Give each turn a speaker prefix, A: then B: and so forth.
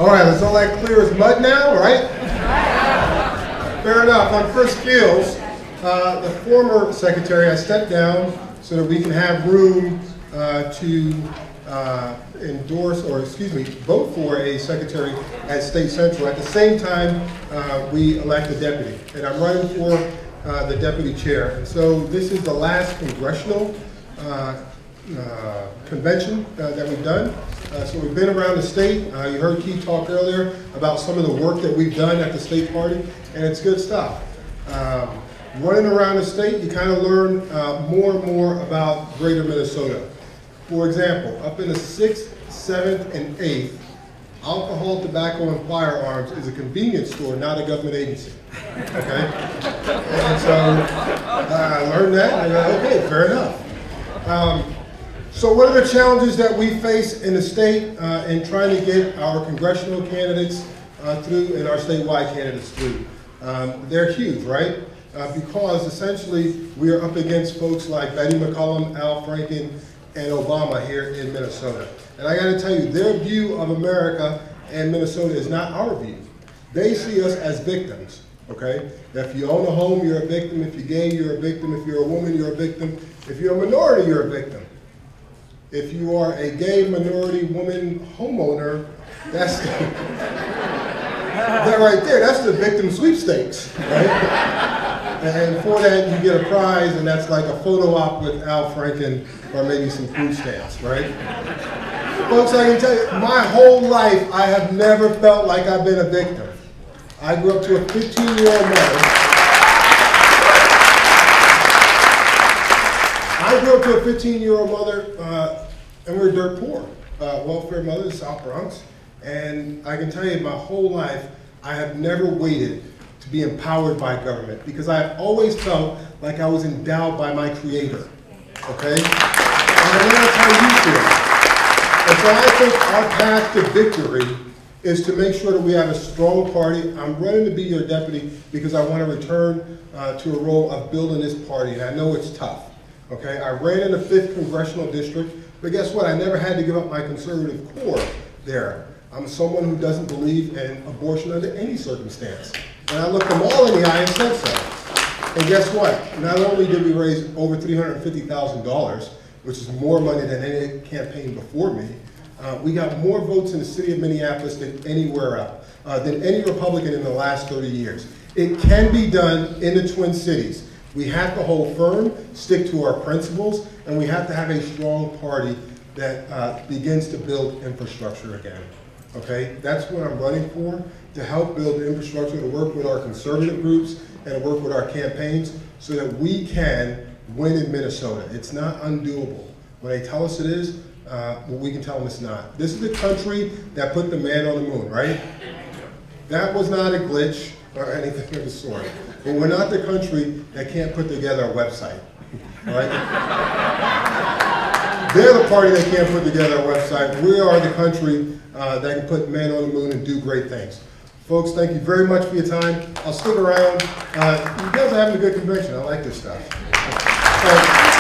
A: All right, it's all that clear as mud now, right? Fair enough. On first skills, the former secretary has stepped down so that we can have room to endorse, or excuse me, vote for a secretary at State Central. At the same time, we elect a deputy, and I'm running for the deputy chair. And so this is the last congressional convention that we've done. So we've been around the state. You heard Keith talk earlier about some of the work that we've done at the state party, and it's good stuff. Running around the state, you kind of learn more and more about greater Minnesota. For example, up in the 6th, 7th, and 8th, alcohol, tobacco, and firearms is a convenience store, not a government agency. Okay? And so I learned that, and okay, fair enough. So what are the challenges that we face in the state in trying to get our congressional candidates through and our statewide candidates through? They're huge, right? Because essentially we are up against folks like Betty McCollum, Al Franken, and Obama here in Minnesota. And I got to tell you, their view of America and Minnesota is not our view. They see us as victims, okay? If you own a home, you're a victim. If you're gay, you're a victim. If you're a woman, you're a victim. If you're a minority, you're a victim. If you are a gay minority woman homeowner, that's that right there, that's the victim sweepstakes, right? And for that, you get a prize, and that's like a photo op with Al Franken or maybe some food stamps, right? Folks, I can tell you, my whole life, I have never felt like I've been a victim. I grew up to a 15-year-old mother. I grew up to a 15-year-old mother, and we were dirt poor. Welfare mother in South Bronx. And I can tell you, my whole life, I have never waited to be empowered by government, because I have always felt like I was endowed by my creator, okay? And I know that's how you feel. And so I think our path to victory is to make sure that we have a strong party. I'm running to be your deputy because I want to return to a role of building this party, and I know it's tough, okay? I ran in the 5th Congressional District, but guess what? I never had to give up my conservative core there. I'm someone who doesn't believe in abortion under any circumstance. And I looked them all in the eye and said so. And guess what? Not only did we raise over $350,000, which is more money than any campaign before me, we got more votes in the city of Minneapolis than anywhere else, than any Republican in the last 30 years. It can be done in the Twin Cities. We have to hold firm, stick to our principles, and we have to have a strong party that begins to build infrastructure again. Okay, that's what I'm running for, to help build the infrastructure, to work with our conservative groups and to work with our campaigns so that we can win in Minnesota. It's not undoable. When they tell us it is, well, we can tell them it's not. This is the country that put the man on the moon, right? That was not a glitch or anything of the sort. But we're not the country that can't put together a website, right? They're the party that can't put together a website. We are the country that can put man on the moon and do great things. Folks, thank you very much for your time. I'll stick around. You guys are having a good convention. I like this stuff.